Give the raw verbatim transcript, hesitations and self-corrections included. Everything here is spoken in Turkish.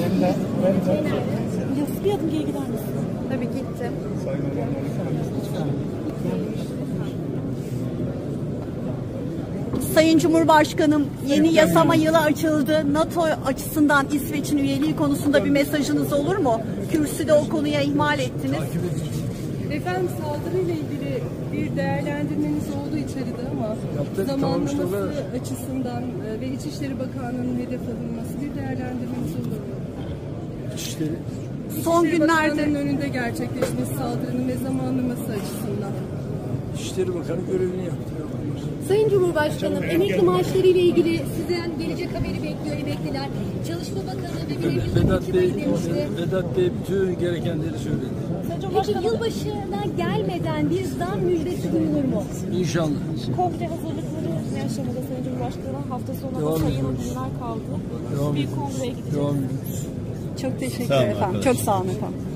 Yassı bir adım geri gider misin? Tabii gitti. Sayın Cumhurbaşkanım, yeni yasama yılı açıldı. NATO açısından İsveç'in üyeliği konusunda bir mesajınız olur mu? Kürsüde o konuya ihmal ettiniz. Efendim, saldırıyla ilgili bir değerlendirmeniz oldu içeride ama Yaptık, zamanlaması tamam, açısından ve İçişleri Bakanlığı'nın hedef alınması bir değerlendirmeniz olur mu? İçişleri Son günlerde Bakanlığı'nın önünde gerçekleşmesi saldırının ve zamanlaması açısından. İçişleri Bakanı görevini yaptı. Sayın Cumhurbaşkanım, emekli maaşları ile ilgili sizden gelecek haberi bekliyor emekliler. Çalışma Bakanı ve bir Vedat Bey, Vedat Bey bütün gerekenleri söyledi. Peki yılbaşına gelmeden bir zam müjdesi duyulur mu? İnşallah. Kongre hazırlıkları ne aşamada Sayın Cumhurbaşkanı? Hafta sonunda sayılı günler kaldı. Devam bir kongreye gideceğiz. Devam Çok teşekkür ederim efendim. Çok sağ olun efendim.